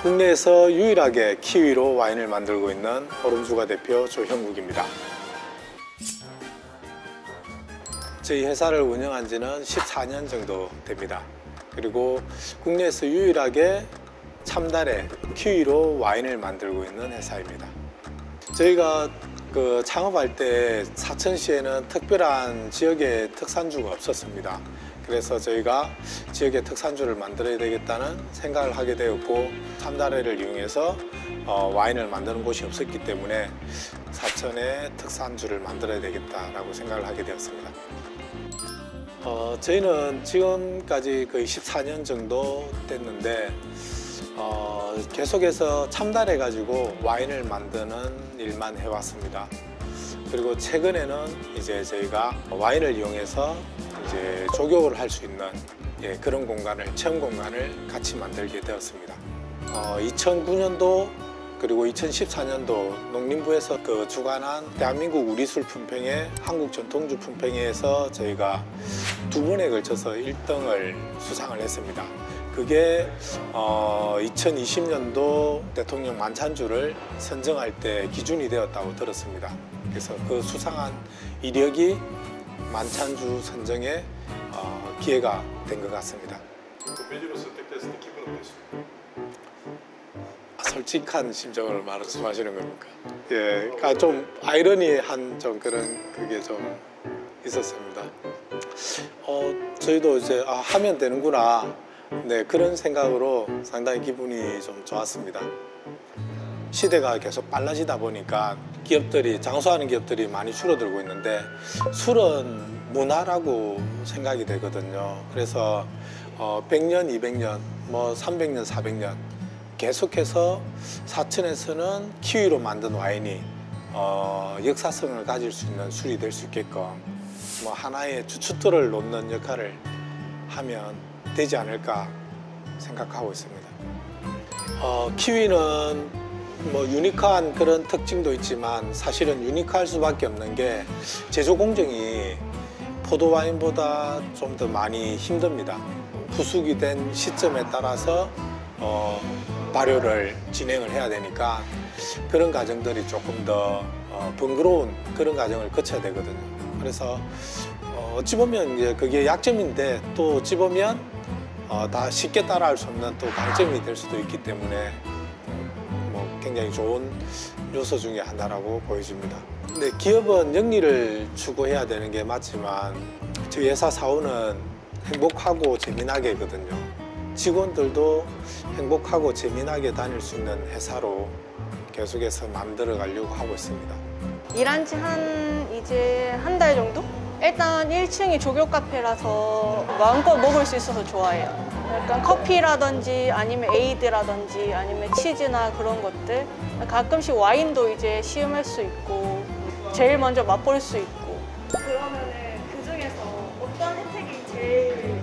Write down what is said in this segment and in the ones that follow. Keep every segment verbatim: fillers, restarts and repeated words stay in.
국내에서 유일하게 키위로 와인을 만들고 있는 오름주가 대표 조형국입니다. 저희 회사를 운영한 지는 십사 년 정도 됩니다. 그리고 국내에서 유일하게 참달에 키위로 와인을 만들고 있는 회사입니다. 저희가 그 창업할 때 사천시에는 특별한 지역의 특산주가 없었습니다. 그래서 저희가 지역의 특산주를 만들어야 되겠다는 생각을 하게 되었고, 참다래를 이용해서 어, 와인을 만드는 곳이 없었기 때문에 사천에 특산주를 만들어야 되겠다라고 생각을 하게 되었습니다. 어, 저희는 지금까지 거의 십사 년 정도 됐는데 어, 계속해서 참달해 가지고 와인을 만드는 일만 해왔습니다. 그리고 최근에는 이제 저희가 와인을 이용해서 이제 조교를 할 수 있는 예, 그런 공간을, 체험 공간을 같이 만들게 되었습니다. 어, 이천구 년도 그리고 이천십사 년도 농림부에서 그 주관한 대한민국 우리술 품평회, 한국 전통주 품평회에서 저희가 두 번에 걸쳐서 일 등을 수상을 했습니다. 그게 어, 이천이십 년도 대통령 만찬주를 선정할 때 기준이 되었다고 들었습니다. 그래서 그 수상한 이력이 만찬주 선정에 어, 기회가 된 것 같습니다. 그 메뉴로 선택됐을 때 기분은 어땠습니까? 솔직한 심정을 말씀하시는 겁니까? 예, 그러니까 좀 아이러니한 좀 그런 그게 좀 있었습니다. 어, 저희도 이제 아, 하면 되는구나. 네, 그런 생각으로 상당히 기분이 좀 좋았습니다. 시대가 계속 빨라지다 보니까 기업들이, 장수하는 기업들이 많이 줄어들고 있는데 술은 문화라고 생각이 되거든요. 그래서 어, 백 년, 이백 년, 뭐 삼백 년, 사백 년 계속해서 사천에서는 키위로 만든 와인이 어, 역사성을 가질 수 있는 술이 될 수 있게끔 뭐 하나의 주춧돌을 놓는 역할을 하면 되지 않을까 생각하고 있습니다. 어, 키위는 뭐 유니크한 그런 특징도 있지만 사실은 유니크할 수밖에 없는 게 제조 공정이 포도 와인보다 좀 더 많이 힘듭니다. 후숙이 된 시점에 따라서 어, 발효를 진행을 해야 되니까 그런 과정들이 조금 더 어, 번거로운 그런 과정을 거쳐야 되거든요. 그래서 어, 어찌 보면 이제 그게 약점인데 또 어찌 보면 어, 다 쉽게 따라할 수 없는 또 강점이 될 수도 있기 때문에 뭐 굉장히 좋은 요소 중에 하나라고 보여집니다. 근데 기업은 영리를 추구해야 되는 게 맞지만 저희 회사 사원은 행복하고 재미나게거든요. 직원들도 행복하고 재미나게 다닐 수 있는 회사로 계속해서 만들어 가려고 하고 있습니다. 일한 지 한 이제 한 달 정도? 일단 일 층이 조교 카페라서 마음껏 먹을 수 있어서 좋아해요. 약간 커피라든지 아니면 에이드라든지 아니면 치즈나 그런 것들, 가끔씩 와인도 이제 시음할 수 있고 제일 먼저 맛볼 수 있고. 그러면은 그 중에서 어떤 혜택이 제일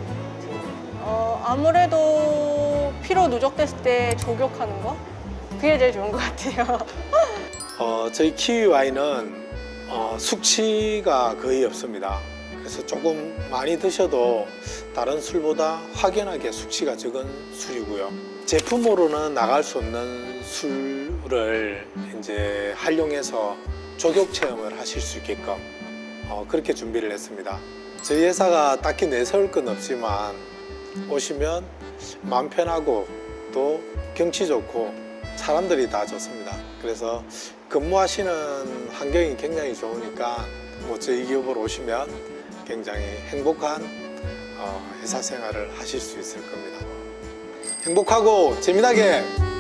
어, 아무래도 피로 누적됐을 때 조격하는 거? 그게 제일 좋은 것 같아요. 어, 저희 키위 와인은 어, 숙취가 거의 없습니다. 그래서 조금 많이 드셔도 다른 술보다 확연하게 숙취가 적은 술이고요. 제품으로는 나갈 수 없는 술을 이제 활용해서 조격 체험을 하실 수 있게끔 어, 그렇게 준비를 했습니다. 저희 회사가 딱히 내세울 건 없지만 오시면 마음 편하고 또 경치 좋고 사람들이 다 좋습니다. 그래서 근무하시는 환경이 굉장히 좋으니까 뭐 저희 기업으로 오시면 굉장히 행복한 어, 회사 생활을 하실 수 있을 겁니다. 행복하고 재미나게